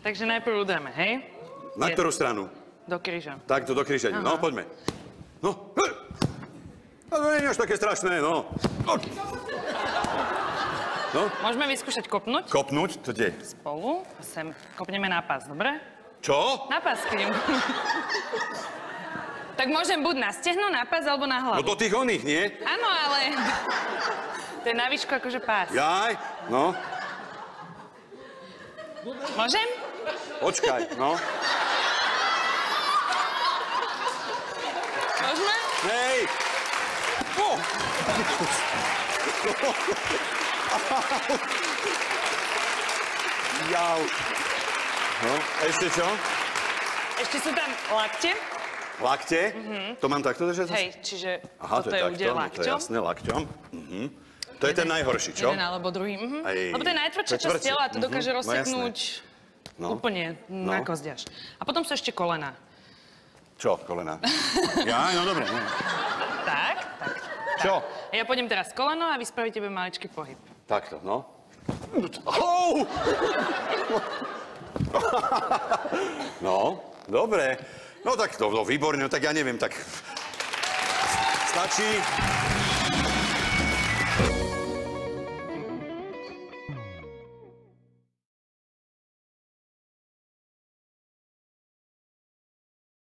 Takže najprv udreme, hej? Na ktorú stranu? Do kríža. Takto do kríža. No, poďme. No. To nie je až také strašné, no. No. Môžeme vyskúšať kopnúť? Kopnúť? To kde? Spolu. Sem kopneme na pás, dobre? Čo? Na pás, keď Tak môžem buď na stehno, na pás, alebo na hlavu. No do tých oných, nie? Áno, ale... To je na výšku akože pás. Jaj, no. Môžem? Počkaj, no. Môžeme? Hej! Oh. Jau. No, ešte čo? Ešte sú tam lakte. Lakte? To mám takto držať? Hej, čiže Aha, toto je úder to je lakťom. jasné, lakťom. To je ten najhorší, čo? Jeden alebo druhý. Hej. Lebo to je najtvrdšia časť tela a to dokáže rozseknúť úplne na kosť až. A potom sú ešte kolena. Čo, kolena? Ja, no dobre. No. Tak. Čo? Ja pôjdem teraz koleno a vy spravíte maličký pohyb. Takto, no. Oh! No, dobre. No tak to, výborne, no tak ja neviem, tak stačí.